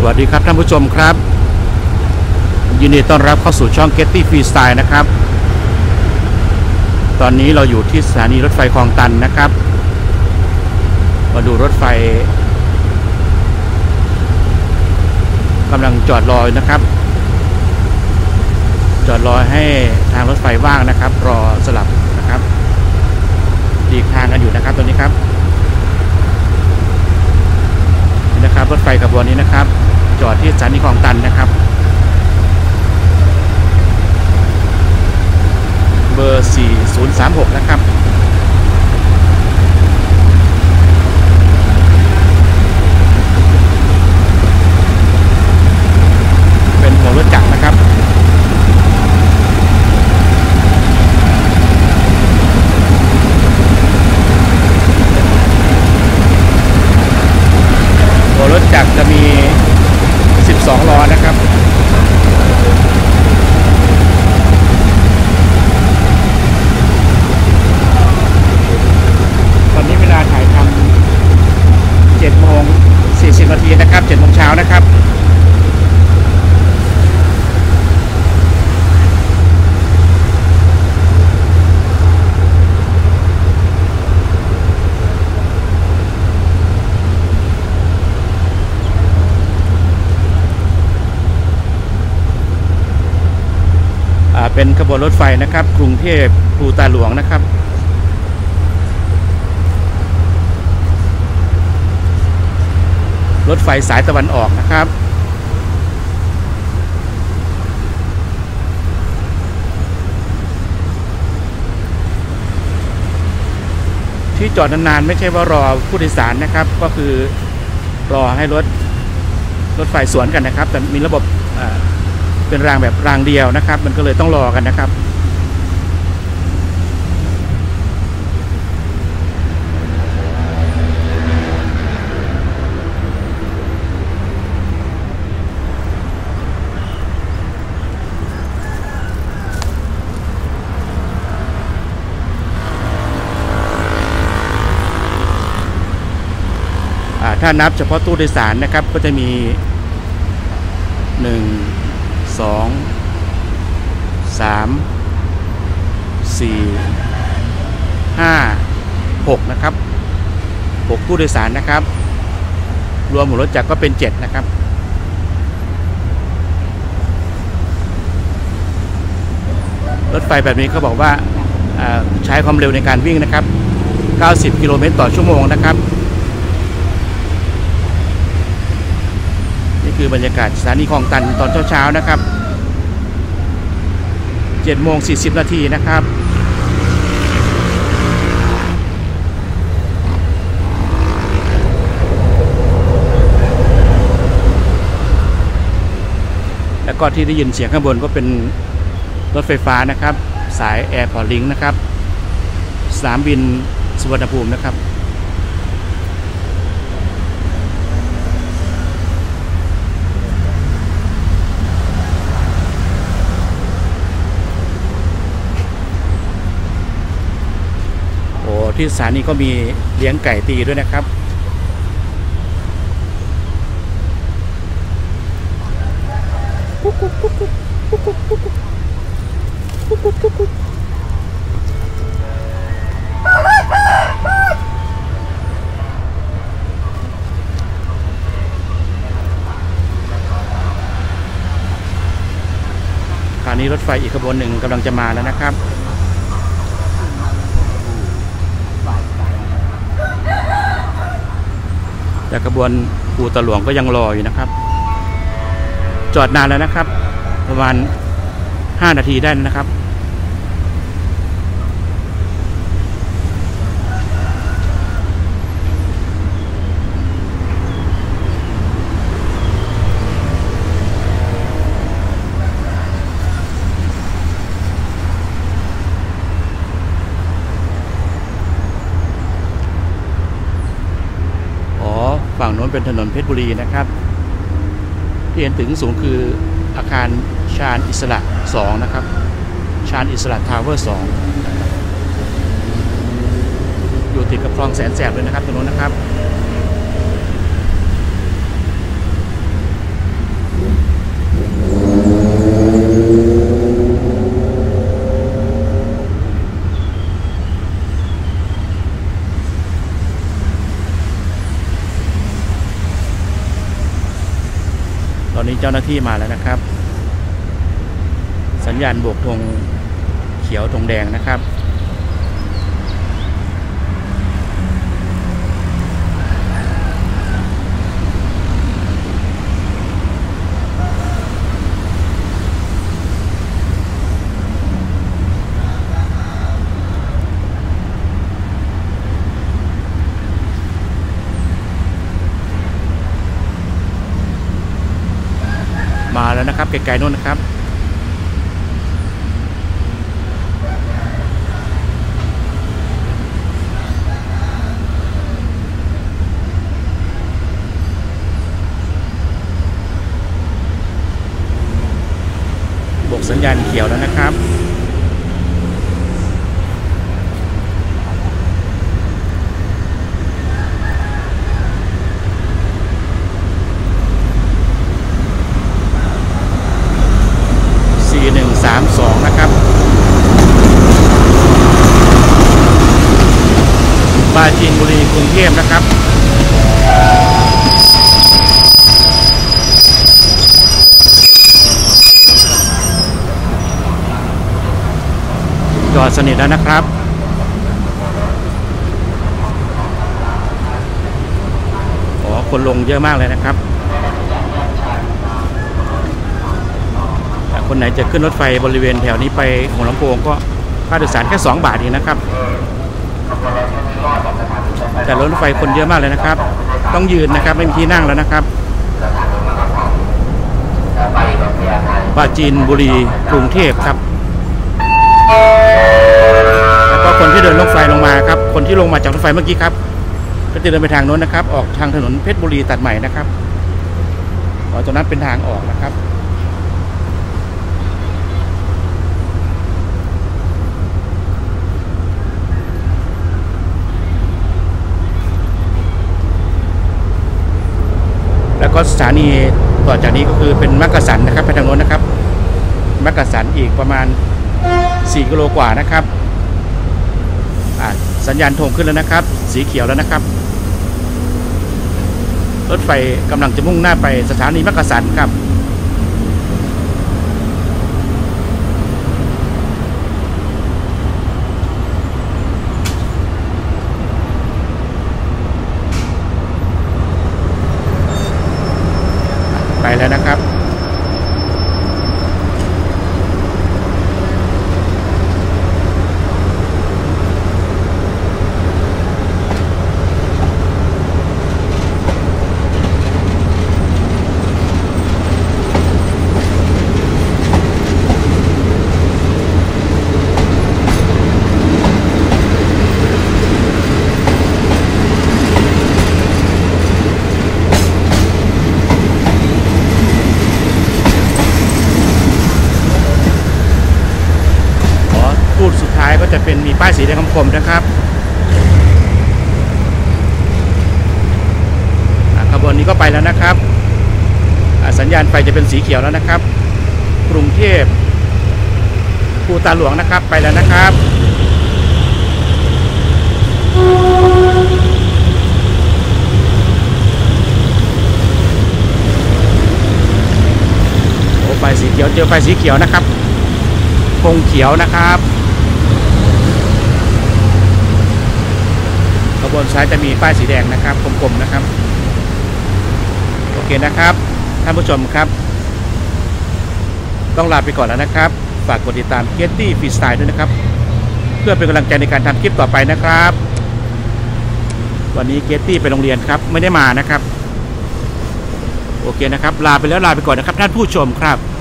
วัสดีครับท่านผู้ชมครับยินดีต้อนรับเข้าสู่ช่อง Getty Freestyle นะครับตอนนี้เราอยู่ที่สถานีรถไฟคลองตันนะครับมาดูรถไฟกำลังจอดรอนะครับจอดรอให้ทางรถไฟว่างนะครับรอสลับนะครับหลีกทางกันอยู่นะครับตอนนี้ครับนี่นะครับรถไฟขบวนนี้นะครับจอดที่สถานีคลองตันนะครับเบอร์4036นะครับเป็นหัวรถจักรนะครับหัวรถจักรจะมี12ล้อนะครับตอนนี้เวลาถ่ายทำ7:40 นาทีนะครับ7 โมงเช้านะครับเป็นขบวนรถไฟนะครับกรุงเทพภูตาหลวงนะครับรถไฟสายตะวันออกนะครับที่จอดนานๆไม่ใช่ว่ารอผู้โดยสารนะครับก็คือรอให้รถไฟสวนกันนะครับแต่มีระบบเป็นรางแบบรางเดียวนะครับมันก็เลยต้องรอกันนะครับถ้านับเฉพาะตู้โดยสารนะครับก็จะมี1 2 3 4 5 6นะครับ6ตู้โดยสารนะครับรวมหัวรถจักรก็เป็น7นะครับรถไฟแบบนี้เขาบอกว่าใช้ความเร็วในการวิ่งนะครับ90 กิโลเมตรต่อชั่วโมงนะครับนี่คือบรรยากาศสถานีคลองตันตอนเช้าๆนะครับ7:40 นาทีนะครับแล้วก็ที่ได้ยินเสียงข้างบนก็เป็นรถไฟฟ้านะครับสาย Airport Link นะครับสนามบินสุวรรณภูมินะครับที่สถานีก็มีเลี้ยงไก่ตีด้วยนะครับคราวนี้รถไฟอีกขบวนหนึ่งกำลังจะมาแล้วนะครับแต่ขบวนภูตาหลวงก็ยังรออยู่นะครับจอดนานแล้วนะครับประมาณ5 นาทีได้นะครับฝั่งโน้นเป็นถนนเพชรบุรีนะครับที่เห็นถึงสูงคืออาคารชาญอิสระ2นะครับชาญอิสระทาวเวอร์2อยู่ติดกับคลองแสนแสบเลยนะครับถนนนะครับอนนี้เจ้าหน้าที่มาแล้วนะครับสัญญาณโบกธงเขียวธงแดงนะครับมาแล้วนะครับไกลๆนู่นนะครับโบกสัญญาณเขียวแล้วนะครับ4132นะครับปราจีนบุรีกรุงเทพนะครับจอดสนิทแล้วนะครับคนลงเยอะมากเลยนะครับคนไหนจะขึ้นรถไฟบริเวณแถวนี้ไปหัวลำโพงก็ค่าโดยสารแค่2 บาทเองนะครับแต่รถไฟคนเยอะมากเลยนะครับต้องยืนนะครับไม่มีที่นั่งแล้วนะครับปราจีนบุรีกรุงเทพครับแล้วก็คนที่เดินรถไฟลงมาครับคนที่ลงมาจากรถไฟเมื่อกี้ครับก็จะเดินไปทางโน้นนะครับออกทางถนนเพชรบุรีตัดใหม่นะครับตรงนั้นเป็นทางออกนะครับแล้วก็สถานีต่อจากนี้ก็คือเป็นมักกะสันนะครับไปทางโน้นนะครับมักกะสันอีกประมาณ4 กิโลกว่านะครับสัญญาณธงขึ้นแล้วนะครับสีเขียวแล้วนะครับรถไฟกำลังจะมุ่งหน้าไปสถานีมักกะสันครับไปแล้วนะครับสุดท้ายก็จะเป็นมีป้ายสีแดงคมๆนะครับขบวนนี้ก็ไปแล้วนะครับสัญญาณไฟจะเป็นสีเขียวแล้วนะครับกรุงเทพภูตาหลวงนะครับไปแล้วนะครับไฟสีเขียวเจอไฟสีเขียวนะครับธงเขียวนะครับขบวนซ้ายจะมีป้ายสีแดงนะครับกลมๆนะครับโอเคนะครับท่านผู้ชมครับต้องลาไปก่อนแล้วนะครับฝากกดติดตามเกตตี้ฟรีสไตล์ด้วยนะครับเพื่อเป็นกำลังใจในการทำคลิปต่อไปนะครับวันนี้เกตตี้ไปโรงเรียนครับไม่ได้มานะครับโอเคนะครับลาไปแล้วลาไปก่อนนะครับท่านผู้ชมครับ